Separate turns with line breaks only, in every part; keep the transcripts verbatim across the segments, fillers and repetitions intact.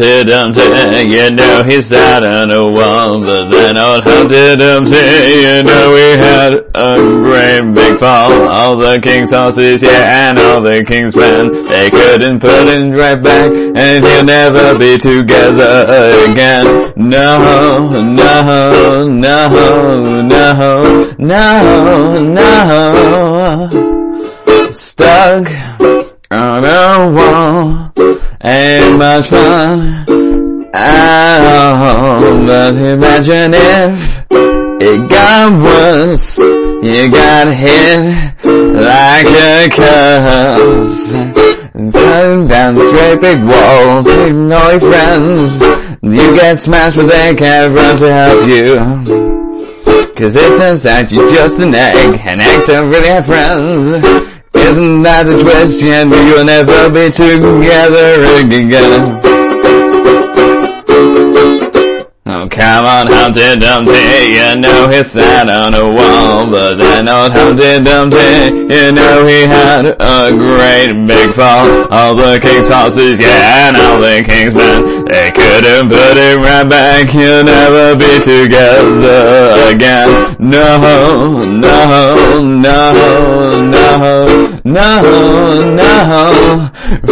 Humpty Dumpty, you know he sat on a wall, but then old Humpty Dumpty, you know he had a great big fall. All the king's horses, yeah, and all the king's men, they couldn't put him right back, and he'll never be together again. No, no, no, no, no, no. Stuck on a wall, ain't much fun at all. But imagine if it got worse, you got hit like a curse. Cutting down straight big walls, leaving all your friends. You get smashed but they can't run to help you, 'cause it turns out you're just an egg, and eggs don't really have friends. Isn't that the twist? Yeah, you'll never be together again. Oh, come on, Humpty Dumpty, you know he sat on a wall, but then old Humpty Dumpty, you know he had a great big fall. All the king's horses, yeah, and all the king's men, they couldn't put him right back. You'll never be together again. No, no, no, no, no, no.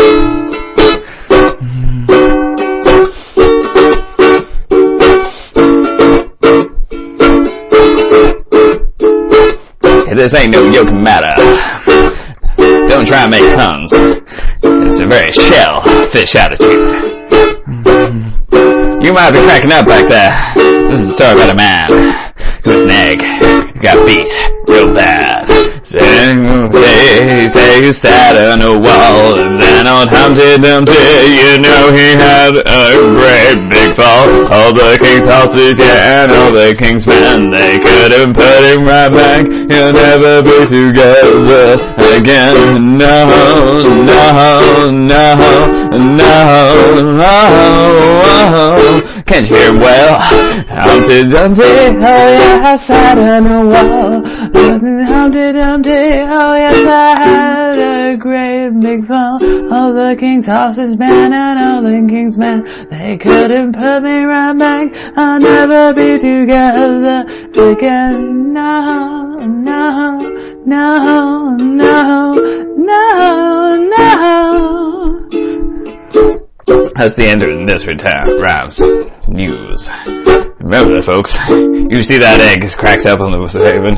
This ain't no yoking matter. Don't try and make puns. It's a very shellfish attitude. You might be cracking up back there. This is a story about a man who's an egg who got beat real bad. Say, say you sat on a wall, and then old Humpty Dumpty, you know he had a great big fall. All the king's horses, yeah, and all the king's men, they couldn't put him right back. He'll never be together again. No, no, no, no, no. Can't you hear him well? Humpty Dumpty, oh yeah, I sat on a wall. Humpty Dumpty, oh yes, I had a great big fall. All the king's horses, man, and all the king's men, they couldn't put me right back. I'll never be together again. No, no, no, no, no, no. That's the end of this return rhymes news. Remember that, folks. You see that egg cracked up on the haven.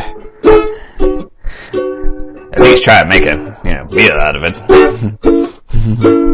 At least try making, you know, meal out of it.